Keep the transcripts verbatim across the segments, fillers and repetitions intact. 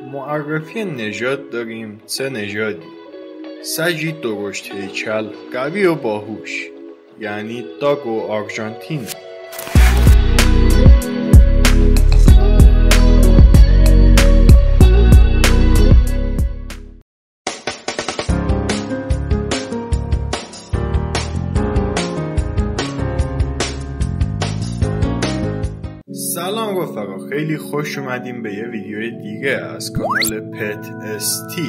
معرفی نژاد داریم سه نژادی: سجی درشت هیکل، قوی و باهوش، یعنی داگ و آرژانتین. سلام رفقا، خیلی خوش اومدیم به یه ویدیو دیگه از کانال پت استی.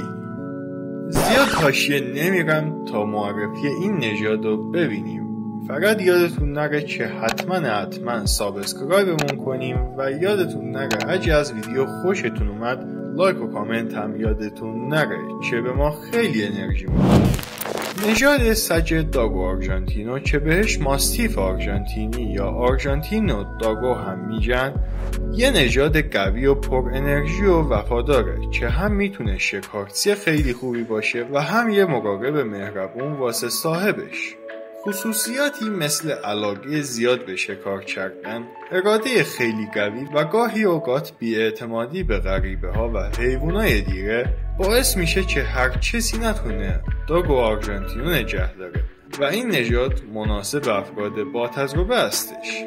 زیاد حاشیه نمیرم تا معرفی این نژاد رو ببینیم. فقط یادتون نره که حتما حتما سابسکرایبمون کنیم و یادتون نره اگه از ویدیو خوشتون اومد لایک و کامنت هم یادتون نره که به ما خیلی انرژی میده. نژاد سج داگو آرژانتینو که بهش ماستیف آرژانتینی یا آرژانتینو داگو هم میگن، یه نژاد قوی و پر انرژی و وفاداره که هم میتونه شکارچی خیلی خوبی باشه و هم یه مراقب مهربون واسه صاحبش. خصوصیاتی مثل علاقه زیاد به شکار کردن، اراده خیلی قوی و گاهی اوقات بی‌اعتمادی به غریبه ها و حیوانای دیگه باعث میشه که هر کسی نتونه داگو آرژانتینو نگه داره و این نژاد مناسب افراد با تجربه هستش.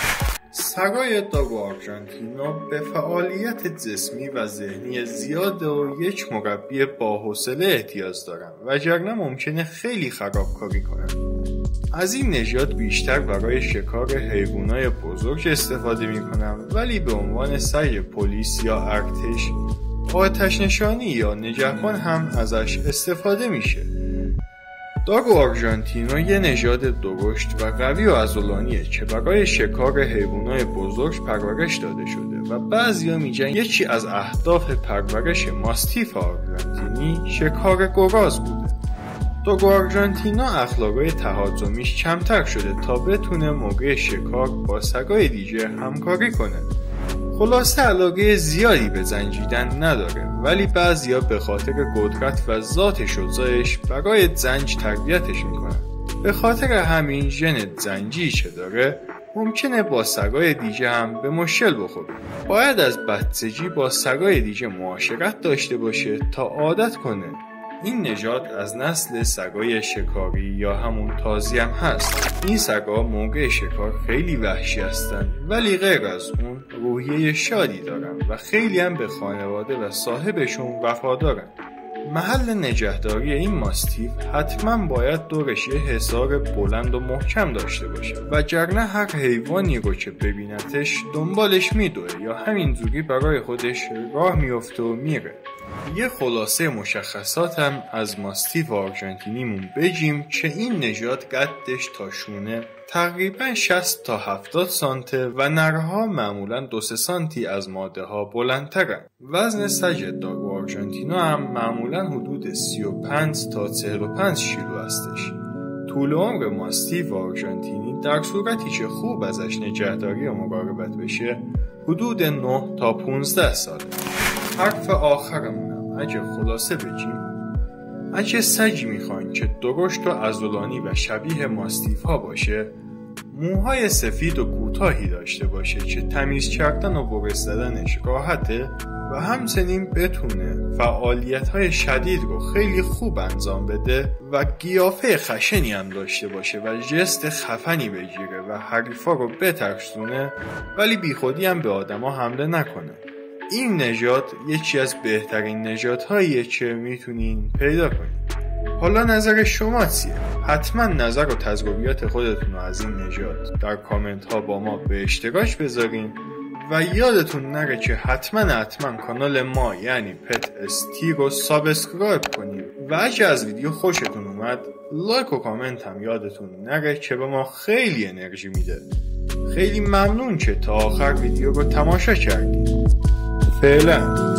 سگای داگو آرژانتینو به فعالیت جسمی و ذهنی زیاد و یک مربی با حوصله احتیاج دارن وگرنه ممکنه خیلی خرابکاری کنن. از این نژاد بیشتر برای شکار حیوانات بزرگ استفاده میکنن، ولی به عنوان سگ پلیس یا ارتش، آتش نشانی یا نگهبان هم ازش استفاده میشه. داگو آرژانتینو یه نژاد درشت و قوی و عضلانیه که برای شکار حیوانات بزرگ پرورش داده شده و بعضیا میگن یکی از اهداف پرورش ماستیف آرژانتینی شکار گراز بوده. داگو آرژانتینو اخلاقای تهاجمیش کمتر شده تا بتونه موقع شکار با سگای دیگه همکاری کنه. خلاصه علاقه زیادی به زنجیدن نداره، ولی بعضیا به خاطر قدرت و ذات شجاعش برای زنج تربیتش میکنن. به خاطر همین ژن زنجی که داره ممکنه با سگای دیگه هم به مشکل بخوره. باید از بچگی با سگای دیگه معاشرت داشته باشه تا عادت کنه. این نژاد از نسل سگای شکاری یا همون تازی هم هست. این سگا موقع شکار خیلی وحشی هستن، ولی غیر از اون روحیه شادی دارن و خیلی هم به خانواده و صاحبشون وفادارن. محل نگهداری این ماستیف حتما باید دورش یه حصار بلند و محکم داشته باشه، وگرنه هر حیوانی رو که ببینتش دنبالش میدوه یا همینجوری برای خودش راه میفته و میره. یه خلاصه مشخصات هم از ماستیف آرژانتینیمون بگیم که این نژاد قدش تا شونه تقریبا شصت تا هفتاد سانته و نرها معمولا دو سه سانتی از ماده ها بلندترن. وزن سج داگو آرژانتینو هم معمولا حدود سی و پنج تا چهل و پنج کیلو هستش. طول عمر ماستیف آرژانتینی در صورتی که خوب ازش نگهداری و مراقبت بشه حدود نه تا پانزده سال. حرف آخرمونم اگه خلاصه بگیم، اگه سگی میخواین که درشت و عضلانی و شبیه ماستیف ها باشه، موهای سفید و کوتاهی داشته باشه که تمیز کردن و برش زدنش راحته و همچنین بتونه فعالیت های شدید رو خیلی خوب انجام بده و قیافه خشنی هم داشته باشه و جست خفنی بگیره و حریفا رو بترسونه ولی بی خودی هم به آدما حمله نکنه. این نژاد یکی از بهترین نژادهاییه که میتونین پیدا کنین. حالا نظر شما چیه؟ حتما نظر و تجربیات خودتون رو از این نژاد در کامنت ها با ما به اشتراک بذارین و یادتون نره که حتما حتما کانال ما یعنی پت استی رو سابسکرایب کنین و اگه از ویدیو خوشتون اومد لایک و کامنت هم یادتون نره که به ما خیلی انرژی میده. خیلی ممنون که تا آخر ویدیو رو تماشا کردین. فعلا